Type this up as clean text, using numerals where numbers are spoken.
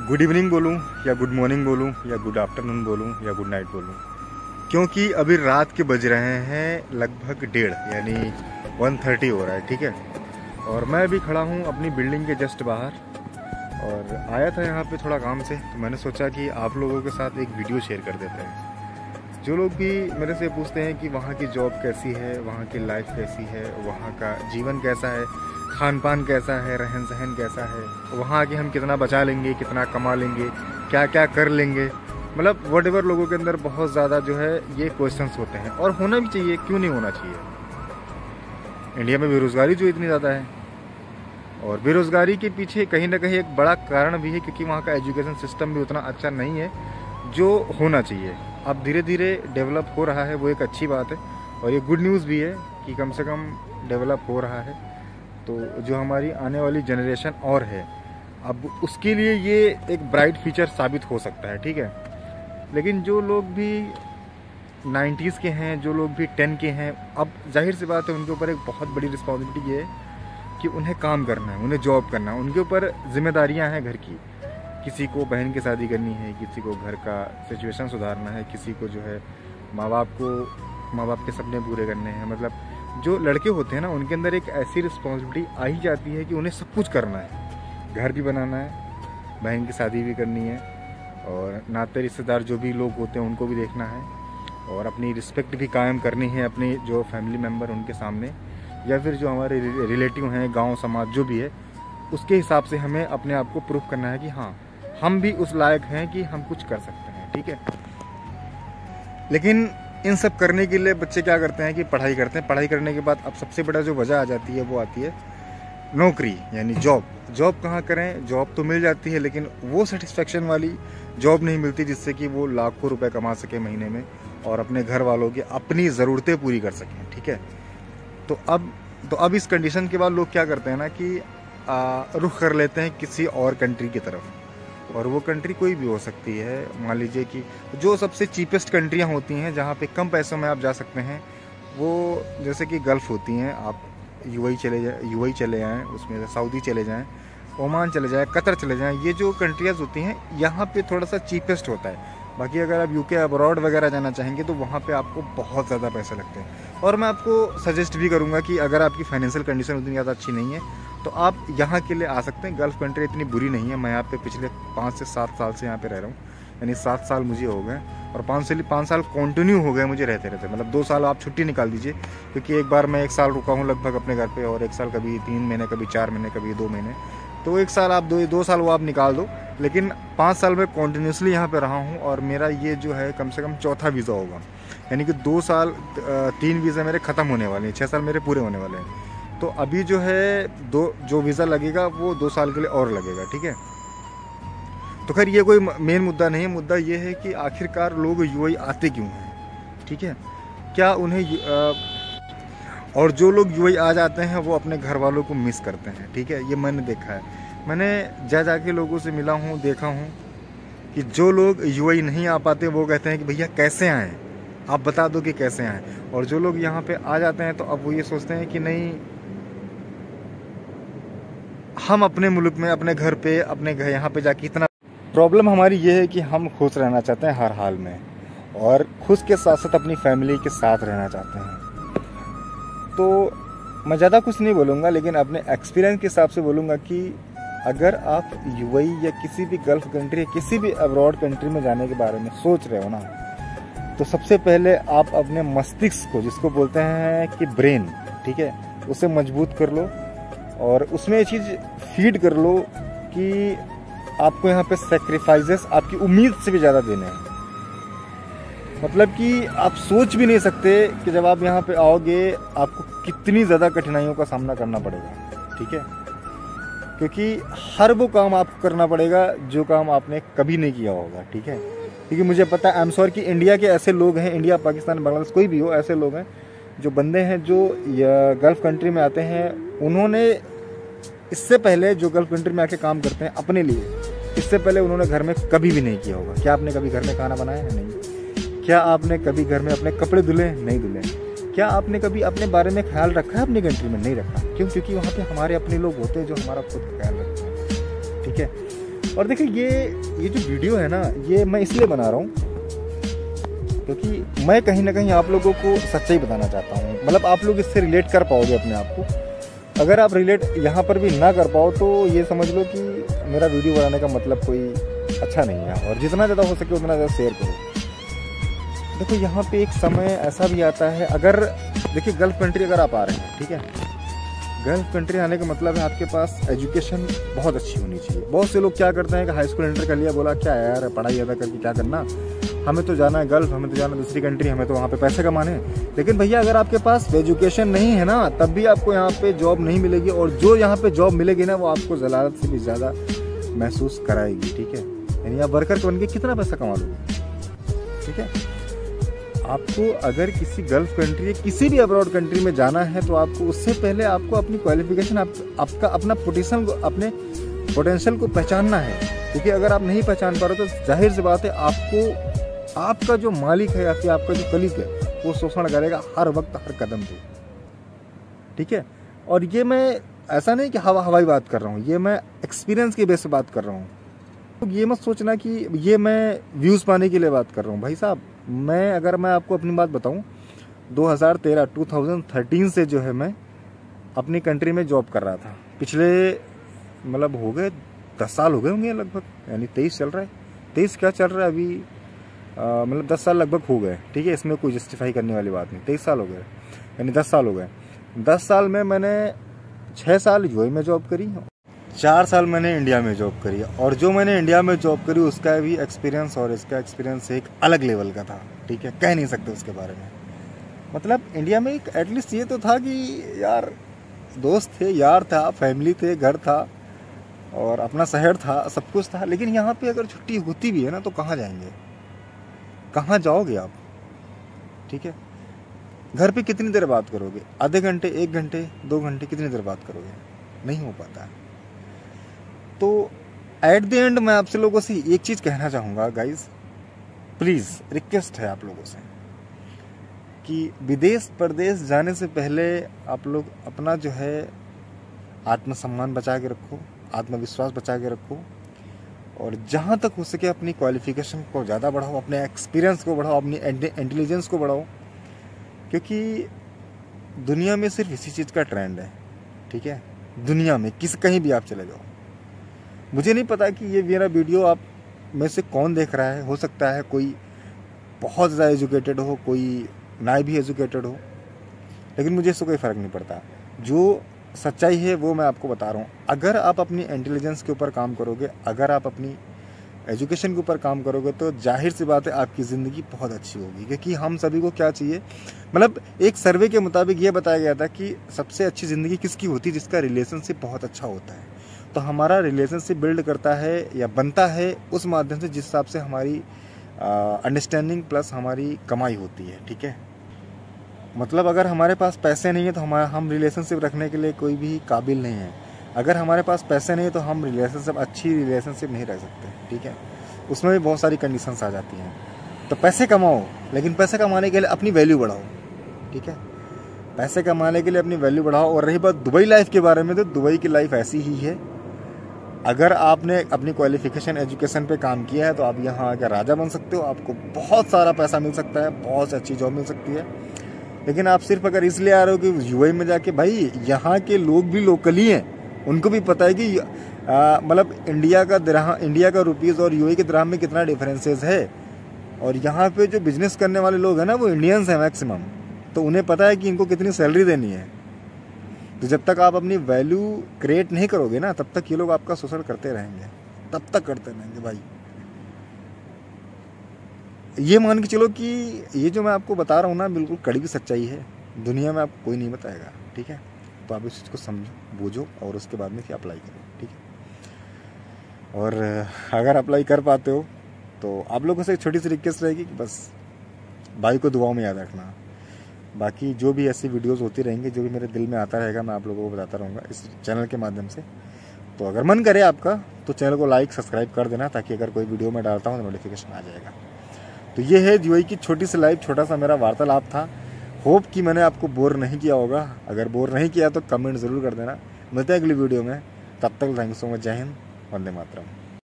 Good evening बोलूं या good morning बोलूं या गुड आफ्टरनून बोलूं या गुड नाइट बोलूं, क्योंकि अभी रात के बज रहे हैं लगभग 1:30 यानी 1:30 हो रहा है। ठीक है, और मैं अभी खड़ा हूं अपनी बिल्डिंग के जस्ट बाहर और आया था यहाँ पे थोड़ा काम से, तो मैंने सोचा कि आप लोगों के साथ एक वीडियो शेयर कर देते हैं। जो लोग भी मेरे से पूछते हैं कि वहाँ की जॉब कैसी है, वहाँ की लाइफ कैसी है, वहाँ का जीवन कैसा है, खान पान कैसा है, रहन सहन कैसा है, वहाँ आके हम कितना बचा लेंगे, कितना कमा लेंगे, क्या क्या कर लेंगे, मतलब वट एवर लोगों के अंदर बहुत ज़्यादा जो है ये क्वेश्चंस होते हैं। और होना भी चाहिए, क्यों नहीं होना चाहिए। इंडिया में बेरोज़गारी जो इतनी ज़्यादा है, और बेरोज़गारी के पीछे कहीं ना कहीं एक बड़ा कारण भी है क्योंकि वहाँ का एजुकेशन सिस्टम भी उतना अच्छा नहीं है जो होना चाहिए। अब धीरे धीरे डेवलप हो रहा है, वो एक अच्छी बात है और ये गुड न्यूज़ भी है कि कम से कम डेवलप हो रहा है। तो जो हमारी आने वाली जनरेशन और है, अब उसके लिए ये एक ब्राइट फ्यूचर साबित हो सकता है। ठीक है, लेकिन जो लोग भी 90s के हैं, जो लोग भी 10 के हैं, अब जाहिर सी बात है उनके ऊपर एक बहुत बड़ी रिस्पॉन्सिबिलिटी ये है कि उन्हें काम करना है, उन्हें जॉब करना है, उनके ऊपर जिम्मेदारियां हैं घर की। किसी को बहन की शादी करनी है, किसी को घर का सिचुएशन सुधारना है, किसी को जो है माँ बाप के सपने पूरे करने हैं। मतलब जो लड़के होते हैं ना, उनके अंदर एक ऐसी रिस्पॉन्सिबिलिटी आ ही जाती है कि उन्हें सब कुछ करना है, घर भी बनाना है, बहन की शादी भी करनी है, और नाते रिश्तेदार जो भी लोग होते हैं उनको भी देखना है, और अपनी रिस्पेक्ट भी कायम करनी है अपने जो फैमिली मेम्बर उनके सामने, या फिर जो हमारे रिलेटिव हैं, गांव समाज जो भी है, उसके हिसाब से हमें अपने आप को प्रूफ करना है कि हाँ, हम भी उस लायक हैं कि हम कुछ कर सकते हैं। ठीक है, लेकिन इन सब करने के लिए बच्चे क्या करते हैं कि पढ़ाई करते हैं। पढ़ाई करने के बाद अब सबसे बड़ा जो वजह आ जाती है वो आती है नौकरी, यानी जॉब। जॉब कहाँ करें? जॉब तो मिल जाती है लेकिन वो सेटिस्फेक्शन वाली जॉब नहीं मिलती जिससे कि वो लाखों रुपए कमा सके महीने में और अपने घर वालों की अपनी ज़रूरतें पूरी कर सकें। ठीक है, तो अब इस कंडीशन के बाद लोग क्या करते हैं ना कि रुख कर लेते हैं किसी और कंट्री की तरफ, और वो कंट्री कोई भी हो सकती है। मान लीजिए कि जो सबसे चीपेस्ट कंट्रियां होती हैं जहाँ पे कम पैसों में आप जा सकते हैं, वो जैसे कि गल्फ़ होती हैं, आप यूएई चले जाएँ, उसमें सऊदी चले जाएँ, ओमान चले जाएँ, कतर चले जाएँ। ये जो कंट्रियाज़ होती हैं यहाँ पे थोड़ा सा चीपेस्ट होता है। बाकी अगर आप यूके अब्रॉड वगैरह जाना चाहेंगे तो वहाँ पे आपको बहुत ज़्यादा पैसे लगते हैं। और मैं आपको सजेस्ट भी करूँगा कि अगर आपकी फाइनेंशियल कंडीशन उतनी ज़्यादा अच्छी नहीं है तो आप यहाँ के लिए आ सकते हैं। गल्फ़ कंट्री इतनी बुरी नहीं है। मैं यहाँ पे पिछले 5 से 7 साल से यहाँ पे रह रहा हूँ, यानी 7 साल मुझे हो गए, और 5 साल कंटिन्यू हो गए मुझे रहते। मतलब 2 साल आप छुट्टी निकाल दीजिए, क्योंकि एक बार मैं 1 साल रुका हूँ लगभग अपने घर पे, और 1 साल कभी 3 महीने, कभी 4 महीने, कभी 2 महीने, तो 1 साल आप 2 साल वो आप निकाल दो। लेकिन 5 साल में कॉन्टीन्यूसली यहाँ पे रहा हूँ, और मेरा ये जो है कम से कम चौथा वीज़ा होगा, यानी कि 2 साल 3 वीज़ा मेरे ख़त्म होने वाले हैं, 6 साल मेरे पूरे होने वाले हैं। तो अभी जो है जो वीज़ा लगेगा वो 2 साल के लिए और लगेगा। ठीक है, तो खैर ये कोई मेन मुद्दा नहीं है। मुद्दा ये है कि आखिरकार लोग यूएई आते क्यों हैं। ठीक है, क्या उन्हें और जो लोग यूएई आ जाते हैं वो अपने घर वालों को मिस करते हैं। ठीक है, ये मैंने देखा है। मैंने जाके लोगों से मिला हूँ, देखा हूँ कि जो लोग यूएई नहीं आ पाते वो कहते हैं कि भैया कैसे आएँ, आप बता दो कि कैसे आएँ। और जो लोग यहाँ पे आ जाते हैं तो अब वो ये सोचते हैं कि नहीं, हम अपने मुल्क में, अपने घर पे, अपने घर यहाँ पे जाके इतना। प्रॉब्लम हमारी ये है कि हम खुश रहना चाहते हैं हर हाल में, और खुश के साथ साथ अपनी फैमिली के साथ रहना चाहते हैं। तो मैं ज़्यादा कुछ नहीं बोलूँगा, लेकिन अपने एक्सपीरियंस के हिसाब से बोलूँगा कि अगर आप यूएई या किसी भी गल्फ़ कंट्री या किसी भी अब्रॉड कंट्री में जाने के बारे में सोच रहे हो ना, तो सबसे पहले आप अपने मस्तिष्क को, जिसको बोलते हैं कि ब्रेन, ठीक है, उसे मजबूत कर लो, और उसमें ये चीज़ फीड कर लो कि आपको यहाँ पे सेक्रीफाइसेस आपकी उम्मीद से भी ज़्यादा देने हैं। मतलब कि आप सोच भी नहीं सकते कि जब आप यहाँ पे आओगे आपको कितनी ज़्यादा कठिनाइयों का सामना करना पड़ेगा। ठीक है, क्योंकि हर वो काम आपको करना पड़ेगा जो काम आपने कभी नहीं किया होगा। ठीक है, क्योंकि मुझे पता है, आई एम श्योर कि इंडिया के ऐसे लोग हैं, इंडिया, पाकिस्तान, बांग्लादेश, कोई भी हो, ऐसे लोग हैं, जो बंदे हैं जो गल्फ़ कंट्री में आते हैं, उन्होंने इससे पहले जो गल्फ़ कंट्री में आके काम करते हैं अपने लिए, इससे पहले उन्होंने घर में कभी भी नहीं किया होगा। क्या आपने कभी घर में खाना बनाया है? नहीं। क्या आपने कभी घर में अपने कपड़े धुले? नहीं धुले। क्या आपने कभी अपने बारे में ख्याल रखा है अपनी कंट्री में? नहीं रखा। क्यों? क्योंकि वहाँ पे हमारे अपने लोग होते हैं जो हमारा खुद का ख्याल रखते हैं। ठीक है, और देखिए ये जो वीडियो है ना, ये मैं इसलिए बना रहा हूँ क्योंकि मैं कहीं ना कहीं आप लोगों को सच्चाई बताना चाहता हूँ। मतलब आप लोग इससे रिलेट कर पाओगे अपने आप को। अगर आप रिलेट यहाँ पर भी ना कर पाओ तो ये समझ लो कि मेरा वीडियो बनाने का मतलब कोई अच्छा नहीं है। और जितना ज़्यादा हो सके उतना ज़्यादा शेयर करो। देखो यहाँ पे एक समय ऐसा भी आता है, अगर देखिए गल्फ कंट्री अगर आप आ रहे हैं, ठीक है, गल्फ कंट्री आने का मतलब है आपके पास एजुकेशन बहुत अच्छी होनी चाहिए। बहुत से लोग क्या करते हैं कि हाई स्कूल एंटर कर लिया, बोला क्या यार पढ़ाई ज़्यादा करके क्या करना, हमें तो जाना है गल्फ, हमें तो जाना दूसरी कंट्री, हमें तो वहाँ पे पैसे कमाने हैं। लेकिन भैया अगर आपके पास एजुकेशन नहीं है ना, तब भी आपको यहाँ पे जॉब नहीं मिलेगी। और जो यहाँ पे जॉब मिलेगी ना, वो आपको जलालत से भी ज़्यादा महसूस कराएगी। ठीक है, यानी आप वर्कर बन के कितना पैसा कमा लोगे। ठीक है, आपको अगर किसी गल्फ कंट्री, किसी भी अब्रॉड कंट्री में जाना है तो आपको उससे पहले आपको अपनी क्वालिफिकेशन, आपका अपना पोटेंशियल, अपने पोटेंशियल को पहचानना है। क्योंकि अगर आप नहीं पहचान पा रहे तो जाहिर सी बात है आपको आपका जो मालिक है या फिर आपका जो कलीग है वो शोषण करेगा हर वक्त, हर कदम पे। ठीक है, और ये मैं ऐसा नहीं कि हवाई बात कर रहा हूँ, ये मैं एक्सपीरियंस की बेस पे बात कर रहा हूँ। तो ये मत सोचना कि ये मैं व्यूज़ पाने के लिए बात कर रहा हूँ। भाई साहब, अगर मैं आपको अपनी बात बताऊँ, 2013 से जो है मैं अपनी कंट्री में जॉब कर रहा था। पिछले मतलब हो गए 10 साल हो गए होंगे लगभग, यानी 23 चल रहा है, 23 क्या चल रहा है अभी, मतलब 10 साल लगभग हो गए। ठीक है, इसमें कोई जस्टिफाई करने वाली बात नहीं, 23 साल हो गए, यानी 10 साल हो गए। 10 साल में मैंने 6 साल यूएई में जॉब करी, 4 साल मैंने इंडिया में जॉब करी। और जो मैंने इंडिया में जॉब करी उसका भी एक्सपीरियंस और इसका एक्सपीरियंस एक अलग लेवल का था। ठीक है, कह नहीं सकते उसके बारे में। मतलब इंडिया में एक एटलीस्ट ये तो था कि यार दोस्त थे, यार था, फैमिली थे, घर था और अपना शहर था, सब कुछ था। लेकिन यहाँ पे अगर छुट्टी होती भी है ना तो कहाँ जाएंगे, कहाँ जाओगे आप। ठीक है, घर पे कितनी देर बात करोगे, आधे घंटे, 1 घंटे, 2 घंटे, कितनी देर बात करोगे, नहीं हो पाता है। तो एट द एंड मैं आपसे लोगों से एक चीज़ कहना चाहूँगा गाइज, प्लीज़ रिक्वेस्ट है आप लोगों से कि विदेश परदेश जाने से पहले आप लोग अपना जो है आत्मसम्मान बचा के रखो, आत्मविश्वास बचा के रखो, और जहाँ तक हो सके अपनी क्वालिफिकेशन को ज़्यादा बढ़ाओ, अपने एक्सपीरियंस को बढ़ाओ, अपनी इंटेलिजेंस को बढ़ाओ। क्योंकि दुनिया में सिर्फ इसी चीज़ का ट्रेंड है। ठीक है, दुनिया में कहीं भी आप चले जाओ। मुझे नहीं पता कि ये मेरा वीडियो आप में से कौन देख रहा है, हो सकता है कोई बहुत ज़्यादा एजुकेटेड हो, कोई ना भी एजुकेटेड हो, लेकिन मुझे इससे कोई फ़र्क नहीं पड़ता। जो सच्चाई है वो मैं आपको बता रहा हूँ। अगर आप अपनी इंटेलिजेंस के ऊपर काम करोगे, अगर आप अपनी एजुकेशन के ऊपर काम करोगे तो जाहिर सी बात है आपकी ज़िंदगी बहुत अच्छी होगी। क्योंकि हम सभी को क्या चाहिए, मतलब एक सर्वे के मुताबिक ये बताया गया था कि सबसे अच्छी ज़िंदगी किसकी होती है, जिसका रिलेशनशिप बहुत अच्छा होता है। तो हमारा रिलेशनशिप बिल्ड करता है या बनता है उस माध्यम से जिस हिसाब से हमारी अंडरस्टैंडिंग प्लस हमारी कमाई होती है। ठीक है, मतलब अगर हमारे पास पैसे नहीं है तो हम रिलेशनशिप रखने के लिए कोई भी काबिल नहीं है। अगर हमारे पास पैसे नहीं है तो हम अच्छी रिलेशनशिप नहीं रख सकते। ठीक है, उसमें भी बहुत सारी कंडीशंस आ जाती हैं। तो पैसे कमाओ, लेकिन पैसे कमाने के लिए अपनी वैल्यू बढ़ाओ। ठीक है, पैसे कमाने के लिए अपनी वैल्यू बढ़ाओ। और रही बात दुबई लाइफ के बारे में, तो दुबई की लाइफ ऐसी ही है। अगर आपने अपनी क्वालिफिकेशन एजुकेशन पे काम किया है तो आप यहाँ आकर राजा बन सकते हो, आपको बहुत सारा पैसा मिल सकता है, बहुत अच्छी जॉब मिल सकती है। लेकिन आप सिर्फ अगर इसलिए आ रहे हो कि यूएई में जाके, भाई यहाँ के लोग भी लोकल ही हैं, उनको भी पता है कि मतलब इंडिया का रुपीज़ और यूएई के दिरहम में कितना डिफरेंसेस है। और यहाँ पे जो बिजनेस करने वाले लोग हैं ना, वो इंडियंस हैं मैक्सिमम, तो उन्हें पता है कि इनको कितनी सैलरी देनी है। तो जब तक आप अपनी वैल्यू क्रिएट नहीं करोगे ना, तब तक ये लोग आपका शोषण करते रहेंगे, तब तक करते रहेंगे भाई। ये मान के चलो कि ये जो मैं आपको बता रहा हूँ ना, बिल्कुल कड़वी सच्चाई है, दुनिया में आपको कोई नहीं बताएगा। ठीक है, तो आप इस चीज़ को समझो, बूझो और उसके बाद में फिर अप्लाई करो। ठीक है, और अगर अप्लाई कर पाते हो तो आप लोगों से एक छोटी सी रिक्वेस्ट रहेगी कि बस भाई को दुआओं में याद रखना। बाकी जो भी ऐसी वीडियोस होती रहेंगी, जो भी मेरे दिल में आता रहेगा, मैं आप लोगों को बताता रहूँगा इस चैनल के माध्यम से। तो अगर मन करे आपका तो चैनल को लाइक सब्सक्राइब कर देना, ताकि अगर कोई वीडियो मैं डालता हूँ तो नोटिफिकेशन आ जाएगा। तो ये है यूएई की छोटी सी लाइव, छोटा सा मेरा वार्तालाप था। होप कि मैंने आपको बोर नहीं किया होगा। अगर बोर नहीं किया तो कमेंट ज़रूर कर देना। मिलते हैं अगली वीडियो में, तब तक थैंक यू सो मच। जय हिंद, वंदे मातरम।